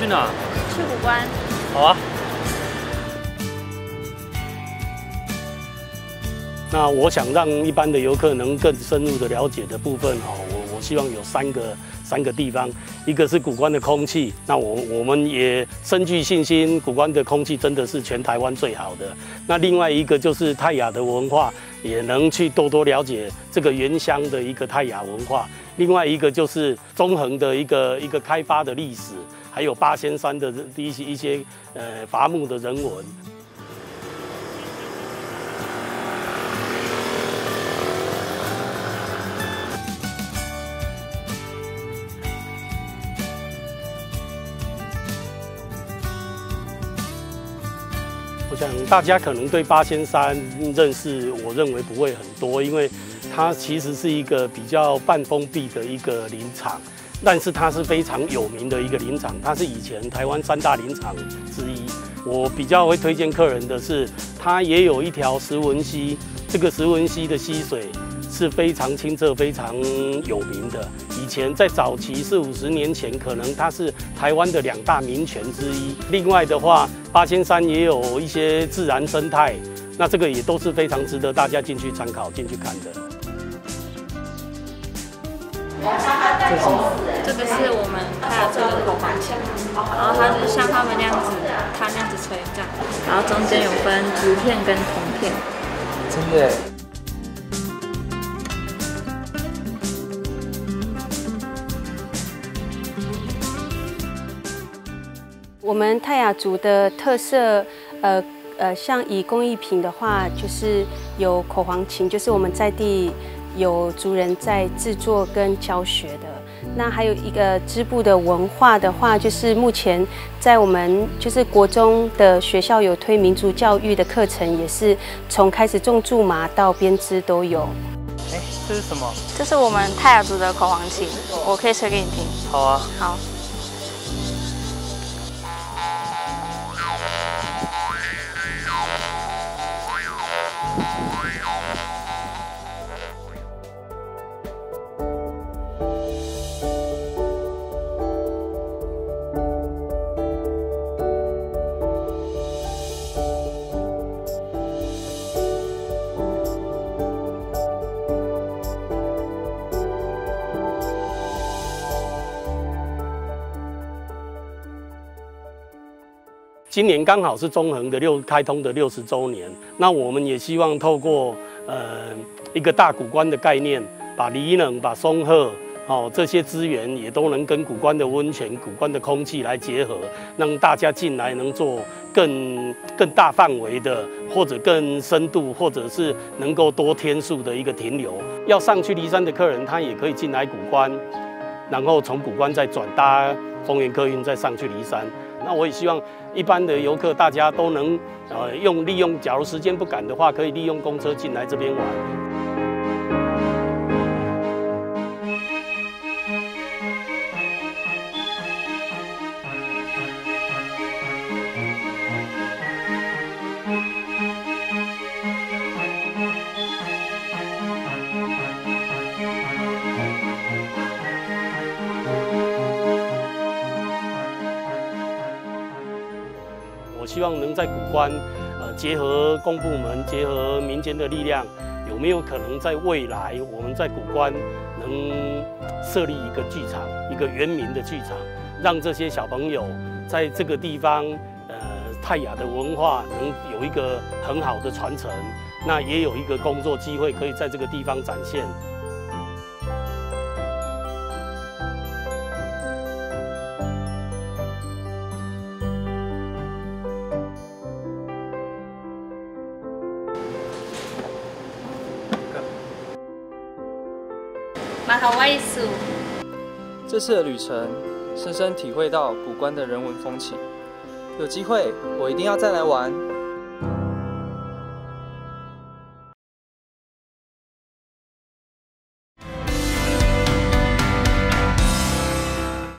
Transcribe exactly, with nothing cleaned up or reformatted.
去哪？ 去古关。 好啊。 那我想让一般的游客能更深入的了解的部分哈，我我希望有三个三个地方，一个是古关的空气，那我我们也深具信心，古关的空气真的是全台湾最好的。那另外一个就是泰雅的文化，也能去多多了解这个原乡的一个泰雅文化。另外一个就是中横的一个一个开发的历史，还有八仙山的一些一些呃伐木的人文。我想大家可能对八仙山认识，我认为不会很多，因为它其实是一个比较半封闭的一个林场，但是它是非常有名的一个林场，它是以前台湾三大林场之一。我比较会推荐客人的是，它也有一条石文溪，这个石文溪的溪水是非常清澈、非常有名的。以前在早期四五十年前，可能它是台湾的两大名泉之一。另外的话，八仙山也有一些自然生态，那这个也都是非常值得大家进去参考、进去看的。 这是什么？这个是我们泰雅族的口簧琴，然后它就是像他们那样子，它那样子吹这样，然后中间有分竹片跟铜片。 真的。 我们泰雅族的特色，呃呃，像以工艺品的话，就是有口簧琴，就是我们在地有族人在制作跟教学的。那还有一个织布的文化的话，就是目前在我们就是国中的学校有推民族教育的课程，也是从开始种苎麻到编织都有。 哎，这是什么？ 这是我们泰雅族的口簧琴，我可以吹给你听。 好啊。 好。 今年刚好是中横的六开通的六十周年，那我们也希望透过呃一个大古关的概念，把离能、把松鹤哦这些资源也都能跟古关的温泉、古关的空气来结合，让大家进来能做更更大范围的，或者更深度，或者是能够多天数的一个停留。要上去梨山的客人，他也可以进来古关，然后从古关再转搭丰原客运再上去梨山。那我也希望一般的游客大家都能呃用利用，假如时间不赶的话，可以利用公车进来这边玩。我希望能在古关，呃，结合公部门，结合民间的力量，有没有可能在未来，我们在古关能设立一个剧场，一个原民的剧场，让这些小朋友在这个地方，呃，泰雅的文化能有一个很好的传承，那也有一个工作机会可以在这个地方展现。 马头外属。 这次的旅程，深深体会到古关的人文风情。有机会，我一定要再来玩。